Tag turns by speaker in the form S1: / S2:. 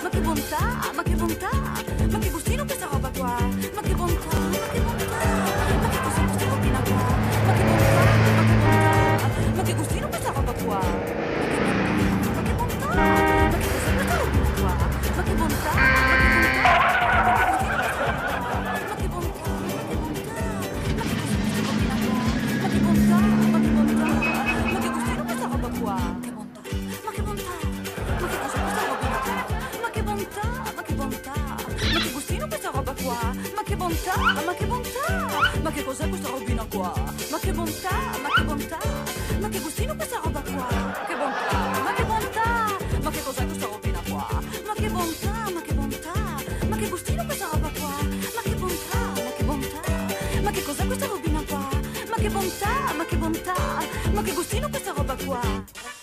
S1: ma che bontà, ma che bontà, ma che gustino questa roba qua, ma che bontà, ma che bontà, ma che cos'è questa robina qua, ma che bontà, ma che bontà, ma che gustino questa roba qua, ma che bontà, ma che cos'è questa robina qua, ma che bontà, ma che bontà, ma che bontà, ma che bontà, ma che gustino questa roba qua, che bontà, ma che bontà, ma che cos'è questa robina qua, ma che bontà, ma che bontà, ma che gustino questa roba qua, ma che bontà, ma che bontà, ma che cos'è questa robina qua, ma che bontà, ma che bontà, ma che gustino questa roba qua, che bontà, ma che bontà, ma che cos'è questa robina qua, ma che bontà, ma che bontà, ma che gustino questa roba qua, ma che bontà, ma che bontà, ma che cos'è questa robina qua, ma che bontà, ma che bontà, ma che gustino questa roba qua.